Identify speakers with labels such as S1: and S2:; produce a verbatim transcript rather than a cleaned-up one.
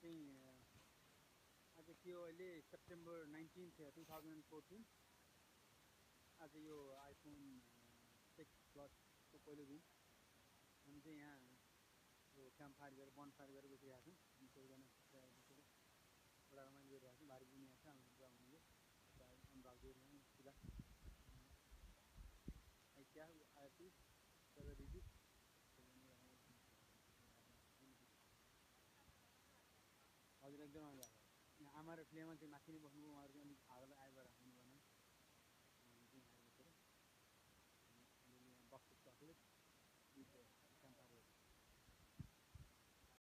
S1: चाहिँ आज के हो अहिले September nineteenth two thousand fourteen आज यो आइफोन सिक्स प्लसको पहिलो दिन हामी चाहिँ यहाँ यो क्याम्पफायर गरेर बनफायर गरेर बसिरहेको छौँ हामी सबैजना बसेर एउटा रमाइलो गरिरहेको छौँ भारी पनि यहाँ छ हाम्रो बुवा हुनुले अनुभाग दिइरहेको पुरा क्या आरती तर दिदी हजुर एकदम राम्रो लाग्यो यहाँ आमा र प्लेमा चाहिँ माथि नै बस्नुभयो उहाँहरू चाहिँ अलिक आगोलाई आइबाट हुनुभयो